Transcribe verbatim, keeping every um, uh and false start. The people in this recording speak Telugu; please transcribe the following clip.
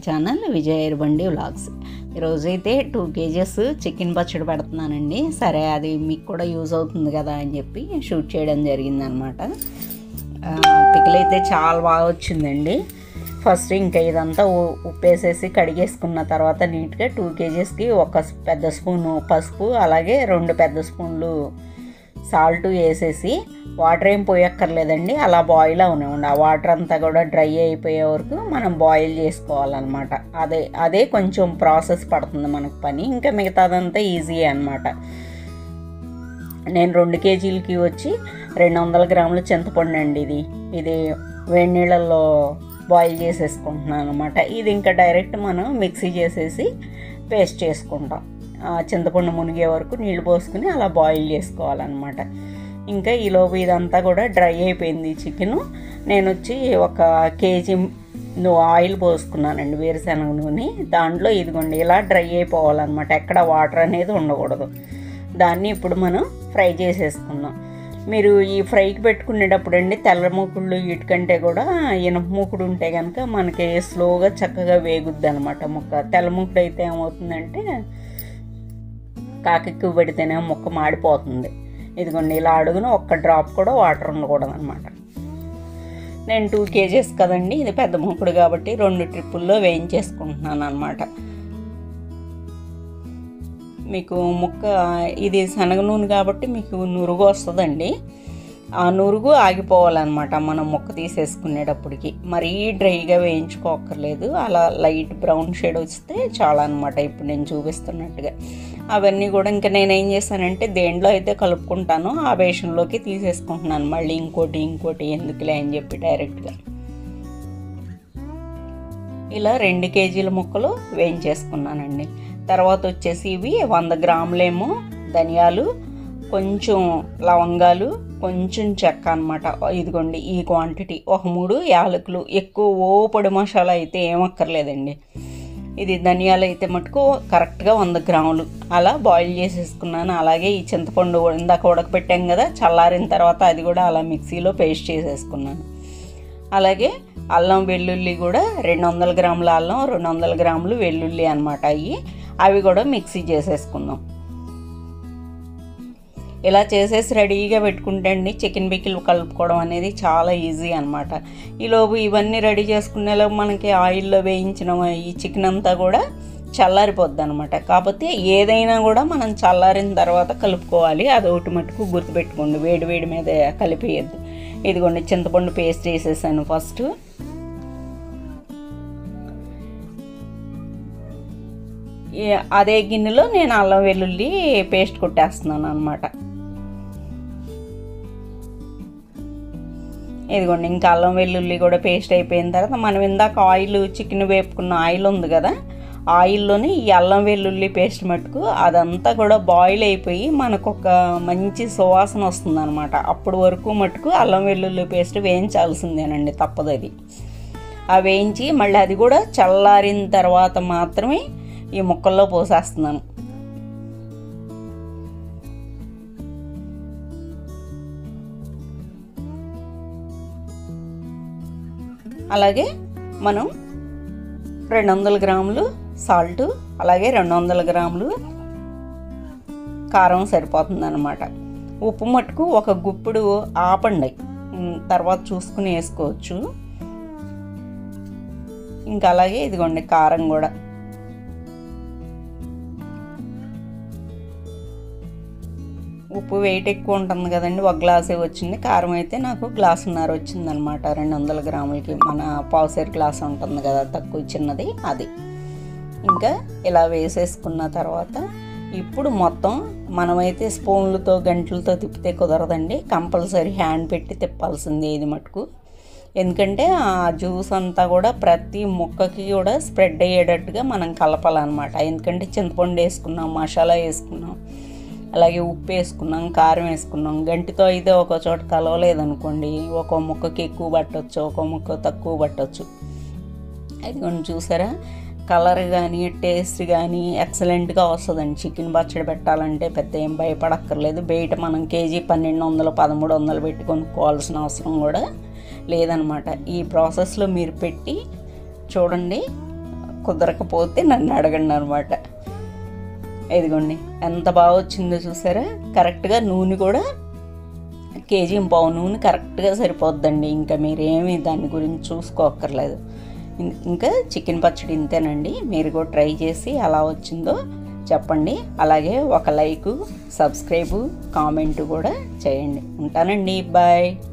Channel Vijay Errabandi vlogs. ఈరోజైతే టూ కేజెస్ చికెన్ పచ్చడి పెడుతున్నానండి. సరే అది మీకు కూడా యూజ్ అవుతుంది కదా అని చెప్పి షూట్ చేయడం జరిగిందనమాట. పికిల్ అయితే చాలా బాగా వచ్చిందండి. ఫస్ట్ ఇంకా ఇదంతా ఉప్పేసేసి కడిగేసుకున్న తర్వాత నీట్గా టూ కేజెస్కి ఒక పెద్ద స్పూను పసుపు, అలాగే రెండు పెద్ద స్పూన్లు సాల్ట్ వేసేసి వాటర్ ఏం పోయక్కర్లేదండి, అలా బాయిల్ అవనివ్వండి. ఆ వాటర్ అంతా కూడా డ్రై అయిపోయే వరకు మనం బాయిల్ చేసుకోవాలన్నమాట. అదే అదే కొంచెం ప్రాసెస్ పడుతుంది మనకు పని, ఇంకా మిగతాదంతా ఈజీ అనమాట. నేను రెండు కేజీలకి వచ్చి రెండు వందల గ్రాముల చింతపండు అండి. ఇది ఇది వేడి నీళ్ళల్లో బాయిల్ చేసేసుకుంటున్నాను అనమాట. ఇది ఇంకా డైరెక్ట్ మనం మిక్సీ చేసేసి పేస్ట్ చేసుకుంటాం. చింతపండు మునిగే వరకు నీళ్ళు పోసుకుని అలా బాయిల్ చేసుకోవాలన్నమాట. ఇంకా ఈలోపు ఇదంతా కూడా డ్రై అయిపోయింది చికెను. నేను వచ్చి ఒక కేజీ ఆయిల్ పోసుకున్నానండి, వేరుశనగ నూనె. దాంట్లో ఇదిగోండి ఇలా డ్రై అయిపోవాలన్నమాట, ఎక్కడ వాటర్ అనేది ఉండకూడదు. దాన్ని ఇప్పుడు మనం ఫ్రై చేసేసుకుందాం. మీరు ఈ ఫ్రైకి పెట్టుకునేటప్పుడు అండి తెల్ల మూకుళ్ళు వీటికంటే కూడా ఇనుప మూకుడు ఉంటే కనుక మనకి స్లోగా చక్కగా వేగుద్ది అనమాట ముక్క. తెల్ల మూకుడు అయితే ఏమవుతుందంటే కాకెక్కు పెడితేనే ముక్క మాడిపోతుంది. ఇదిగోండి ఇలా అడుగున ఒక్క డ్రాప్ కూడా వాటర్ ఉండకూడదు అనమాట. నేను టూ కేజెస్ కదండి, ఇది పెద్ద మూకుడు కాబట్టి రెండు ట్రిప్పుల్లో వేయించేసుకుంటున్నాను అనమాట. మీకు ముక్క ఇది శనగ నూనె కాబట్టి మీకు నురుగు వస్తుందండి. ఆ నురుగు ఆగిపోవాలన్నమాట మనం ముక్క తీసేసుకునేటప్పటికి. మరీ డ్రైగా వేయించుకోక్కర్లేదు, అలా లైట్ బ్రౌన్ షేడ్ వస్తే చాలా అనమాట. ఇప్పుడు నేను చూపిస్తున్నట్టుగా అవన్నీ కూడా ఇంకా నేనేం చేశానంటే దేంట్లో అయితే కలుపుకుంటానో ఆ బేషన్లోకి తీసేసుకుంటున్నాను. మళ్ళీ ఇంకోటి ఇంకోటి ఎందుకులే అని చెప్పి డైరెక్ట్గా ఇలా రెండు కేజీల ముక్కలు వేయించేసుకున్నానండి. తర్వాత వచ్చేసి ఇవి వంద గ్రాములేమో ధనియాలు, కొంచెం లవంగాలు, కొంచెం చెక్క అనమాట. ఇదిగోండి ఈ క్వాంటిటీ. ఒక మూడు యాలకులు. ఎక్కువ ఓ పొడి మసాలా అయితే ఏమక్కర్లేదండి. ఇది ధనియాలు అయితే మటుకు కరెక్ట్గా వంద గ్రాములు అలా బాయిల్ చేసేసుకున్నాను. అలాగే ఈ చింతపండు ఇందాక ఉడకపెట్టాం కదా, చల్లారిన తర్వాత అది కూడా అలా మిక్సీలో పేస్ట్ చేసేసుకున్నాను. అలాగే అల్లం వెల్లుల్లి కూడా రెండు వందల గ్రాముల అల్లం, రెండు వందల గ్రాములు వెల్లుల్లి అనమాట. అవి అవి కూడా మిక్సీ చేసేసుకుందాం. ఇలా చేసేసి రెడీగా పెట్టుకుంటే అండి చికెన్ పికిల్ కలుపుకోవడం అనేది చాలా ఈజీ అనమాట. ఈలోపు ఇవన్నీ రెడీ చేసుకునేలోపు మనకి ఆయిల్లో వేయించిన ఈ చికెన్ అంతా కూడా చల్లారిపోద్ది అనమాట. కాకపోతే ఏదైనా కూడా మనం చల్లారిన తర్వాత కలుపుకోవాలి. అదొకటి మటుకు గుర్తుపెట్టుకోండి, వేడి వేడి మీద కలిపేయద్దు. ఇదిగోండి చింతపండు పేస్ట్ వేసేసాను ఫస్ట్. అదే గిన్నెలో నేను అల్లం వెల్లుల్లి పేస్ట్ కొట్టేస్తున్నాను అనమాట. ఇదిగోండి ఇంకా అల్లం వెల్లుల్లి కూడా పేస్ట్ అయిపోయిన తర్వాత మనం ఇందాక ఆయిల్ చికెన్ వేపుకున్న ఆయిల్ ఉంది కదా, ఆయిల్లోని ఈ అల్లం వెల్లుల్లి పేస్ట్ మటుకు అదంతా కూడా బాయిల్ అయిపోయి మనకు ఒక మంచి సువాసన వస్తుంది అనమాట. అప్పటి వరకు మటుకు అల్లం వెల్లుల్లి పేస్ట్ వేయించాల్సిందేనండి, తప్పదు అది. ఆ వేయించి మళ్ళీ అది కూడా చల్లారిన తర్వాత మాత్రమే ఈ ముక్కల్లో పోసేస్తున్నాను. అలాగే మనం రెండు వందల గ్రాములు సాల్ట్, అలాగే రెండు వందల గ్రాములు కారం సరిపోతుంది అనమాట. ఉప్పు మట్టుకు ఒక గుప్పుడు ఆపండి, తర్వాత చూసుకుని వేసుకోవచ్చు. ఇంకా అలాగే ఇదిగోండి కారం కూడా. ఉప్పు వెయిట్ ఎక్కువ ఉంటుంది కదండి, ఒక గ్లాసే వచ్చింది. కారం అయితే నాకు గ్లాసున్నర వచ్చిందనమాట రెండు వందల గ్రాములకి. మన పావుసేరు గ్లాస్ ఉంటుంది కదా తక్కువ చిన్నది, అది. ఇంకా ఇలా వేసేసుకున్న తర్వాత ఇప్పుడు మొత్తం మనమైతే స్పూన్లతో గంటలతో తిప్పితే కుదరదండి, కంపల్సరీ హ్యాండ్ పెట్టి తిప్పాల్సింది ఇది మటుకు. ఎందుకంటే ఆ జ్యూస్ అంతా కూడా ప్రతి ముక్కకి కూడా స్ప్రెడ్ అయ్యేటట్టుగా మనం కలపాలన్నమాట. ఎందుకంటే చింతపండు వేసుకున్నాం, మసాలా వేసుకున్నాం, అలాగే ఉప్పు వేసుకున్నాం, కారం వేసుకున్నాం. గంటితో అయితే ఒక చోట కలవలేదనుకోండి, ఒక ముక్కకి ఎక్కువ పట్టవచ్చు, ఒక ముక్క తక్కువ పట్టవచ్చు. అది కొంచెం చూసారా, కలర్ కానీ టేస్ట్ కానీ ఎక్సలెంట్గా వస్తుందండి. చికెన్ పచ్చడి పెట్టాలంటే పెద్ద ఏం భయపడక్కర్లేదు. బయట మనం కేజీ పన్నెండు వందలు పదమూడు వందలు పెట్టి కొనుక్కోవాల్సిన అవసరం కూడా లేదనమాట. ఈ ప్రాసెస్లో మీరు పెట్టి చూడండి, కుదరకపోతే నన్ను అడగండి అనమాట. ఇదిగోండి ఎంత బాగా వచ్చిందో చూసారా. కరెక్ట్గా నూనె కూడా కేజీ పావు నూనె కరెక్ట్గా సరిపోద్దండి. ఇంకా మీరేమీ దాని గురించి చూసుకోక్కర్లేదు. ఇంకా చికెన్ పచ్చడి ఇంతేనండి. మీరు కూడా ట్రై చేసి ఎలా వచ్చిందో చెప్పండి. అలాగే ఒక లైకు, సబ్స్క్రైబు, కామెంటు కూడా చేయండి. ఉంటానండి. బాయ్.